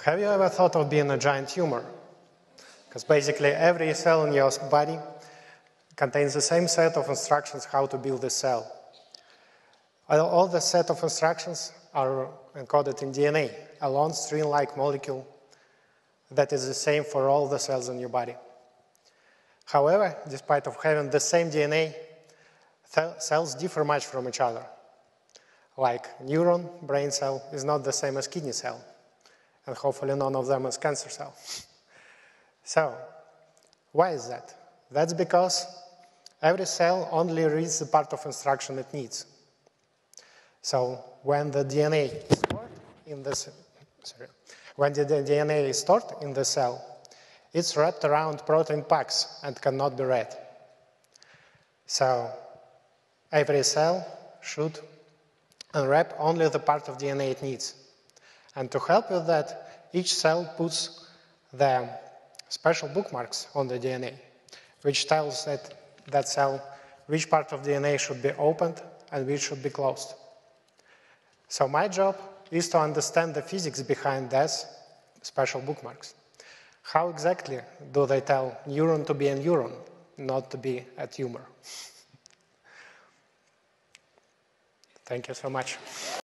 Have you ever thought of being a giant tumor? Because basically every cell in your body contains the same set of instructions how to build a cell. All the set of instructions are encoded in DNA, a long string-like molecule that is the same for all the cells in your body. However, despite of having the same DNA, cells differ much from each other. Like neuron, brain cell, is not the same as kidney cell, and hopefully none of them is cancer cell. So, why is that? That's because every cell only reads the part of instruction it needs. So, when the DNA is stored in this, when the DNA is stored in the cell, it's wrapped around protein packs and cannot be read. So, every cell should unwrap only the part of DNA it needs. And to help with that, each cell puts the special bookmarks on the DNA, which tells that cell which part of DNA should be opened and which should be closed. So my job is to understand the physics behind these special bookmarks. How exactly do they tell neuron to be a neuron, not to be a tumor? Thank you so much.